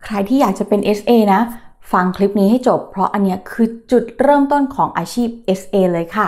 ใครที่อยากจะเป็น SA นะฟังคลิปนี้ให้จบเพราะอันเนี้ยคือจุดเริ่มต้นของอาชีพ SA เลยค่ะ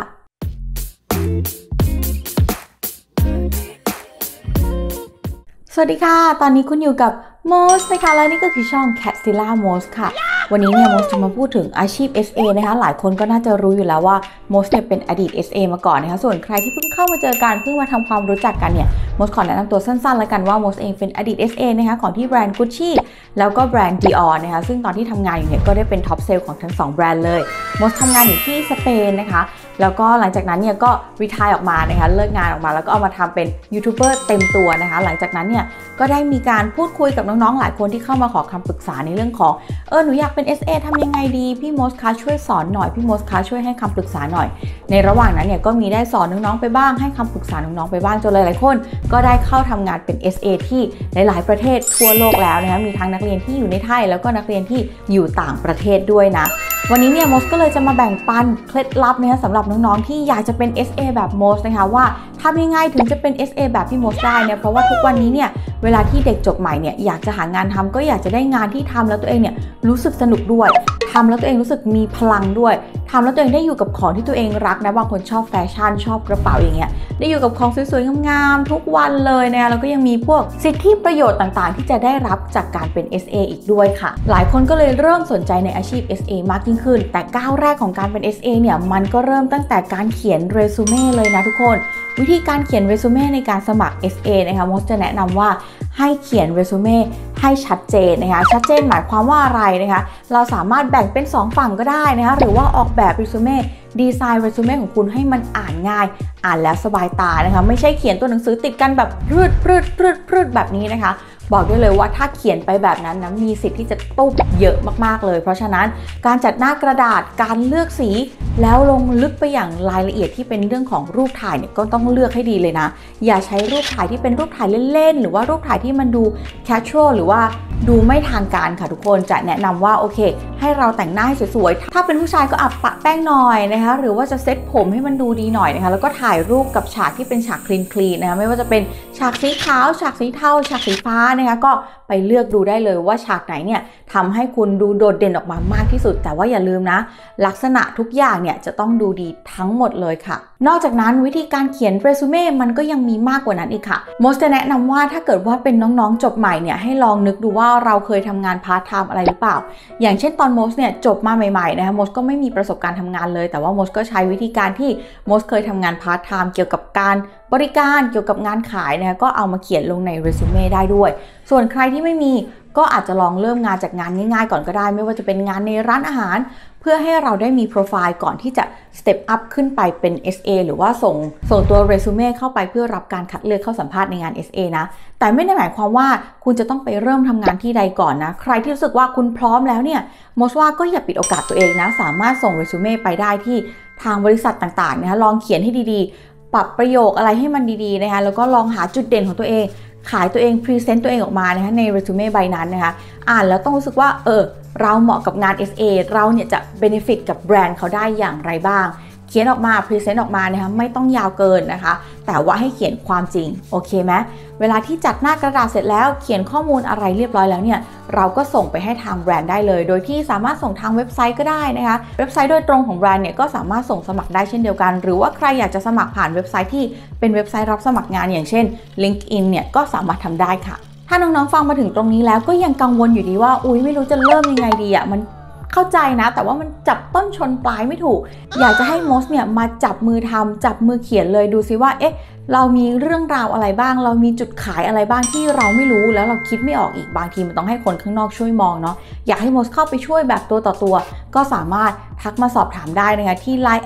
สวัสดีค่ะตอนนี้คุณอยู่กับโมสนะคะและนี่ก็คือช่อง Catzilla Mos ค่ะวันนี้เนี่ยโมสจะมาพูดถึงอาชีพ SA นะคะหลายคนก็น่าจะรู้อยู่แล้วว่าโมสเนี่ยเป็นอดีต SA มาก่อนนะคะส่วนใครที่เพิ่งเข้ามาเจอกันเพิ่งมาทำความรู้จักกันเนี่ยโมสขอแนะนำตัวสั้นๆแล้วกันว่าโมสเองเป็นอดีต SA นะคะของที่แบรนด์ Gucci แล้วก็แบรนด์ Dior นะคะซึ่งตอนที่ทำงานอยู่เนี่ยก็ได้เป็นท็อปเซลล์ของทั้ง2แบรนด์เลยโมสทำงานอยู่ที่สเปนนะคะแล้วก็หลังจากนั้นเนี่ยก็รีไทร์ออกมานะคะเลิกงานออกมาแล้วก็เอามาทำเป็นยูทูบเบอร์เต็มตัวนะคะหลังจากนั้นเนี่ยก็ได้มีการพูดคุยกับน้องๆหลายคนที่เข้ามาขอคำปรึกษาในเรื่องของหนูอยากเป็น SA ทำยังไงดีพี่โมสคะช่วยสอนหน่อยพี่โมสคะช่วยให้คำปรึกษาหน่อยในระหว่างนั้นเนี่ยก็มีได้สอนน้องๆไปบ้างให้คำปรึกษาน้องๆไปบ้างจนหลายๆคนก็ได้เข้าทำงานเป็น SA ที่หลายๆประเทศทั่วโลกแล้วนะคะมีทั้งนักเรียนที่อยู่ในไทยแล้วก็นักเรียนที่อยู่ต่างประเทศด้วยนะวันนี้เนี่ยโมสก็เลยจะมาแบ่งปันเคล็ดลับนะคะสำหรับน้องๆที่อยากจะเป็น SA แบบโมสนะคะว่าทำยังไงถึงจะเป็น SA แบบพี่โมสได้เนี่ยเพราะว่าทุกวันนี้เนี่ยเวลาที่เด็กจบใหม่เนี่ยอยากจะหางานทำก็อยากจะได้งานที่ทำแล้วตัวเองเนี่ยรู้สึกสนุกด้วยทำแล้วตัวเองรู้สึกมีพลังด้วยทำแล้วตัวเองได้อยู่กับของที่ตัวเองรักนะบางคนชอบแฟชั่นชอบกระเป๋าอย่างเงี้ยได้อยู่กับของสวยๆงามๆทุกวันเลยนะแล้วก็ยังมีพวกสิทธิประโยชน์ต่างๆที่จะได้รับจากการเป็น SA อีกด้วยค่ะหลายคนก็เลยเริ่มสนใจในอาชีพ SA มากยิ่งขึ้นแต่ก้าวแรกของการเป็น SA เนี่ยมันก็เริ่มตั้งแต่การเขียนเรซูเม่เลยนะทุกคนวิธีการเขียนเรซูเม่ในการสมัคร SA นะคะโมสจะแนะนำว่าให้เขียนเรซูเม่ให้ชัดเจนนะคะชัดเจนหมายความว่าอะไรนะคะเราสามารถแบ่งเป็น2ฝั่งก็ได้นะคะหรือว่าออกแบบเรซูเม่ดีไซน์เรซูเม่ของคุณให้มันอ่านง่ายอ่านแล้วสบายตานะคะไม่ใช่เขียนตัวหนังสือติดกันแบบพืดแบบนี้นะคะบอกได้เลยว่าถ้าเขียนไปแบบนั้นนะมีสิทธิ์ที่จะตุ๊บเยอะมากๆเลยเพราะฉะนั้นการจัดหน้ากระดาษการเลือกสีแล้วลงลึกไปอย่างรายละเอียดที่เป็นเรื่องของรูปถ่ายเนี่ยก็ต้องเลือกให้ดีเลยนะอย่าใช้รูปถ่ายที่เป็นรูปถ่ายเล่นๆหรือว่ารูปถ่ายที่มันดูแคชชวลหรือว่าดูไม่ทางการค่ะทุกคนจะแนะนำว่าโอเคให้เราแต่งหน้าให้สวยๆถ้าเป็นผู้ชายก็ปะแป้งหน่อยนะคะหรือว่าจะเซ็ตผมให้มันดูดีหน่อยนะคะแล้วก็ถ่ายรูปกับฉากที่เป็นฉากคลีนนะคะไม่ว่าจะเป็นฉากสีขาวฉากสีเทาฉากสีฟ้านะคะก็ไปเลือกดูได้เลยว่าฉากไหนเนี่ยทำให้คุณดูโดดเด่นออกมามากที่สุดแต่ว่าอย่าลืมนะลักษณะทุกอย่างเนี่ยจะต้องดูดีทั้งหมดเลยค่ะนอกจากนั้นวิธีการเขียนเรซูเม่มันก็ยังมีมากกว่านั้นอีกค่ะโมสจะแนะนำว่าถ้าเกิดว่าเป็นน้องๆจบใหม่เนี่ยให้ลองนึกดูว่าเราเคยทำงานพาร์ทไทม์อะไรหรือเปล่าอย่างเช่นตอนโมสเนี่ยจบมาใหม่ๆนะคะโมสก็ไม่มีประสบการณ์ทำงานเลยแต่ว่าโมสก็ใช้วิธีการที่โมสเคยทำงานพาร์ทไทม์เกี่ยวกับการบริการเกี่ยวกับงานขายนะคะก็เอามาเขียนลงในเรซูเม่ได้ด้วยส่วนใครที่ไม่มีก็อาจจะลองเริ่มงานจากงานง่ายๆก่อนก็ได้ไม่ว่าจะเป็นงานในร้านอาหารเพื่อให้เราได้มีโปรไฟล์ก่อนที่จะสเต็ปอัพขึ้นไปเป็น SA หรือว่าส่งตัวเรซูเม่เข้าไปเพื่อรับการคัดเลือกเข้าสัมภาษณ์ในงาน SA นะแต่ไม่ได้หมายความว่าคุณจะต้องไปเริ่มทำงานที่ใดก่อนนะใครที่รู้สึกว่าคุณพร้อมแล้วเนี่ยโมสว่าก็อย่าปิดโอกาสตัวเองนะสามารถส่งเรซูเม่ไปได้ที่ทางบริษัทต่างๆนะคะลองเขียนให้ดีๆปรับประโยคอะไรให้มันดีๆนะคะแล้วก็ลองหาจุดเด่นของตัวเองขายตัวเองพรีเซนต์ตัวเองออกมานะคะในเรซูเม่ใบนั้นนะคะอ่านแล้วต้องรู้สึกว่าเราเหมาะกับงาน SA เราเนี่ยจะเบเนฟิตกับแบรนด์เขาได้อย่างไรบ้างเขียนออกมาพรีเซนต์ออกมานะคะไม่ต้องยาวเกินนะคะแต่ว่าให้เขียนความจริงโอเคไหมเวลาที่จัดหน้ากระดาษเสร็จแล้วเขียนข้อมูลอะไรเรียบร้อยแล้วเนี่ยเราก็ส่งไปให้ทางแบรนด์ได้เลยโดยที่สามารถส่งทางเว็บไซต์ก็ได้นะคะเว็บไซต์โดยตรงของแบรนด์เนี่ยก็สามารถส่งสมัครได้เช่นเดียวกันหรือว่าใครอยากจะสมัครผ่านเว็บไซต์ที่เป็นเว็บไซต์รับสมัครงานอย่างเช่น LinkedIn เนี่ยก็สามารถทำได้ค่ะถ้าน้องๆฟังมาถึงตรงนี้แล้วก็ยังกังวลอยู่ดีว่าไม่รู้จะเริ่มยังไงดีมันเข้าใจนะแต่ว่ามันจับต้นชนปลายไม่ถูกอยากจะให้โมสเนี่ยมาจับมือทำจับมือเขียนเลยดูซิว่าเรามีเรื่องราวอะไรบ้างเรามีจุดขายอะไรบ้างที่เราไม่รู้แล้วเราคิดไม่ออกอีกบางทีมันต้องให้คนข้างนอกช่วยมองเนาะอยากให้โมสเข้าไปช่วยแบบตัวต่อตัวก็สามารถทักมาสอบถามได้นะคะที่ Line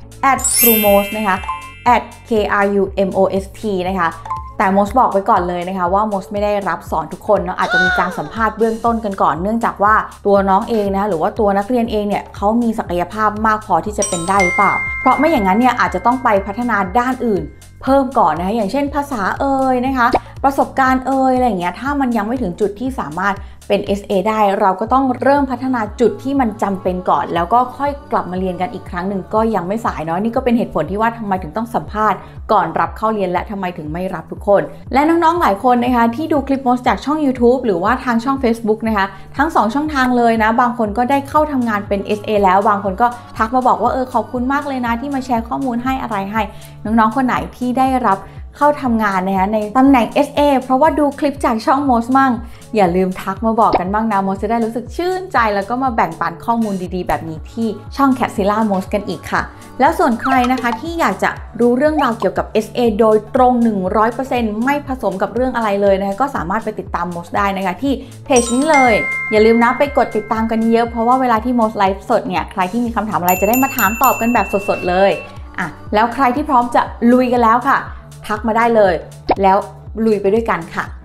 @crumos นะคะ @KRUMOST นะคะแต่โมสบอกไว้ก่อนเลยนะคะว่าโมสไม่ได้รับสอนทุกคนเนาะอาจจะมีการสัมภาษณ์เบื้องต้นกันก่อนเนื่องจากว่าตัวน้องเองนะคะหรือว่าตัวนักเรียนเองเนี่ยเขามีศักยภาพมากพอที่จะเป็นได้หรือเปล่าเพราะไม่อย่างนั้นเนี่ยอาจจะต้องไปพัฒนาด้านอื่นเพิ่มก่อนนะคะอย่างเช่นภาษานะคะประสบการณ์อะไรอย่างเงี้ยถ้ามันยังไม่ถึงจุดที่สามารถเป็น SA ได้เราก็ต้องเริ่มพัฒนาจุดที่มันจำเป็นก่อนแล้วก็ค่อยกลับมาเรียนกันอีกครั้งหนึ่งก็ยังไม่สายเนาะนี่ก็เป็นเหตุผลที่ว่าทำไมถึงต้องสัมภาษณ์ก่อนรับเข้าเรียนและทำไมถึงไม่รับทุกคนและน้องๆหลายคนนะคะที่ดูคลิปโมสจากช่อง YouTube หรือว่าทางช่อง Facebook นะคะทั้ง2ช่องทางเลยนะบางคนก็ได้เข้าทำงานเป็น SA แล้วบางคนก็ทักมาบอกว่าขอบคุณมากเลยนะที่มาแชร์ข้อมูลให้อะไรให้น้องๆคนไหนที่ได้รับเข้าทำงานนะคะในตำแหน่ง SA เพราะว่าดูคลิปจากช่องโมสมั่งอย่าลืมทักมาบอกกันบ้างนะโมสจะได้รู้สึกชื่นใจแล้วก็มาแบ่งปันข้อมูลดีๆแบบนี้ที่ช่อง Catzilla Mos กันอีกค่ะแล้วส่วนใครนะคะที่อยากจะรู้เรื่องราวเกี่ยวกับ SA โดยตรง 100% ไม่ผสมกับเรื่องอะไรเลยนะคะก็สามารถไปติดตามโมสได้นะคะที่เพจนี้เลยอย่าลืมนะไปกดติดตามกันเยอะเพราะว่าเวลาที่โมสไลฟ์สดเนี่ยใครที่มีคำถามอะไรจะได้มาถามตอบกันแบบสดๆเลยแล้วใครที่พร้อมจะลุยกันแล้วค่ะทักมาได้เลยแล้วลุยไปด้วยกันค่ะ